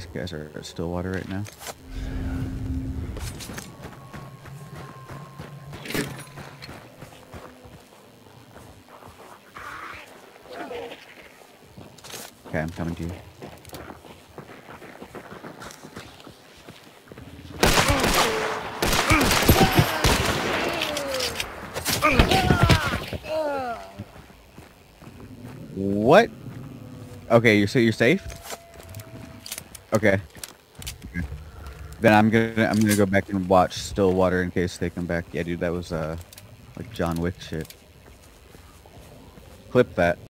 These guys are at Stillwater right now. Okay, I'm coming to you. What? Okay, you're safe? Okay. Then I'm gonna go back and watch Stillwater in case they come back. Yeah, dude, that was like John Wick shit. Clip that.